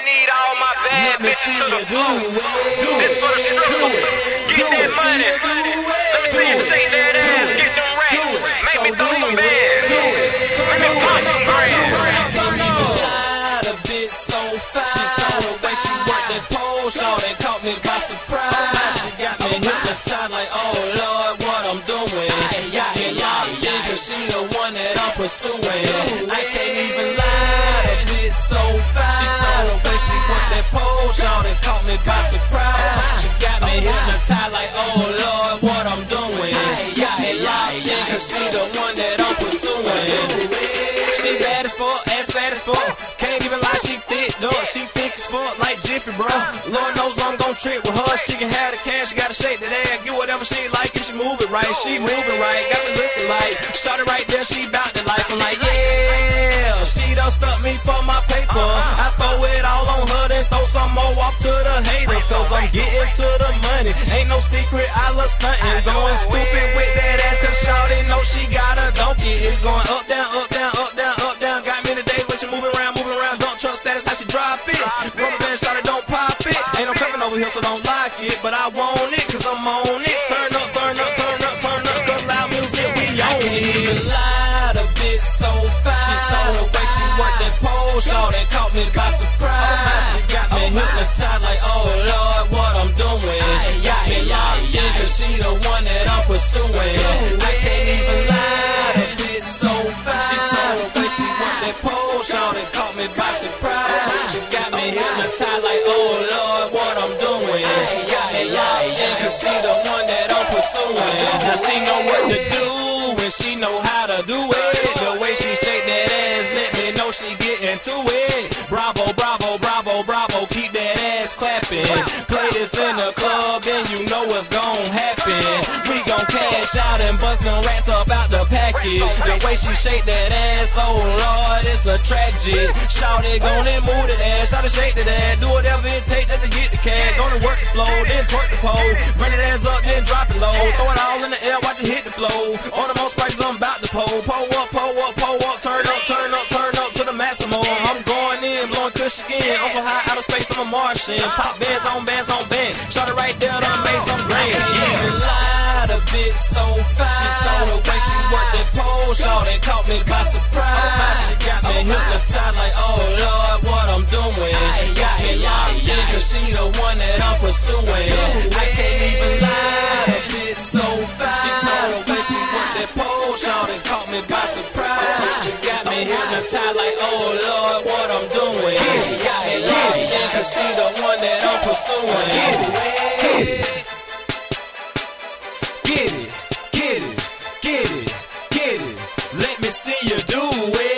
need all my bad bitches to the floor. This for the strippers. Get that money. Let me see you shake that ass. Get them racks. Make me throw some bands. Make me pump some brands. A bit so fine. She saw the way she worked that pole, shorty caught me by surprise. She got me hypnotized like, oh Lord, what I'm doing. Got me locked in, cause she the one that I'm pursuing. I can't even lie, a bit so fine. She saw the way she worked that pole, shorty caught me by surprise. She got me hypnotized like, oh Lord, what I'm doing. Got me locked in, cause she the one that I'm pursuing. She bad as fuck, ass fat as fuck. Can't even lie, she thick, dog. She thick as fuck, like Jiffy, bro. Lord knows I'm gon' trick with her. She can have the cash, she gotta shake that ass. Get whatever she like if she move it right. She moving right, got me looking like. Shot it right there, she bout the life. I'm like, yeah. She done stuck me for my paper. I throw it all on her, then throw some more off to the haters. Cause I'm getting to the money. Ain't no secret, I love stunting. Going stupid with that ass, cause shawty know she got a donkey. It's going up, down, up, down, up, down, up, down. Got me today when she moving around, don't trust status, how she drop it. Rubber band shot it, don't pop it. Ain't no coming over here, so don't like it. But I want it, cause I'm on it. Turn up, turn up, turn up, turn up, cause loud music, we own it. Lied a bit so fine. She saw the way she worked that pole, shorty caught me by surprise. She got me hypnotized like, oh Lord, what I'm doing. Got me locked in, cause she the one that I'm pursuing. I can't even lie, a bit so fine. She saw the way she worked that pole, shorty caught me by surprise. She got me hypnotized like, oh Lord, what I'm doing. Got me locked in, cause she the one that I'm pursuing. Now she know what to do, and she know how to do it. The way she shake that ass, let me know she get into it. Bravo, bravo, bravo, bravo, keep that ass clapping. Play this in the club, then you know what's gon' happen. We gon' cash out and bust them rats up out the package. The way she shake that ass, oh Lord, it's a tragic. Shawty gonna move that ass, shawty shake that ass, do whatever it takes just to get the cash. Gonna work the flow, then twerk the pole. Bring that ass up, then drop it low. Throw it all in the air, watch it hit the flow. On the most prices, I'm about to pole. Pull up, pull up, pull up, turn up, turn up, turn up to the maximum. I'm going in, blowing kush again. I'm so high out of space, I'm a Martian. Pop bands on bands on bands. Shot it right there, done made some grand. Yeah. Lied a bit so fine. She saw the way she worked that pole, shawty caught me by surprise. She got me hypnotized like, oh Lord, what I'm doing. Got me locked in, cause she the one that I'm pursuing. I can't even lie, a bit so fine. She saw the way she worked that pole, shawty caught me by surprise. She got me hypnotized like, oh Lord, what I'm doing. Got me locked in, cause she the one that I'm pursuing. Get it, get it, get it, get it, get it. Let me see you do it.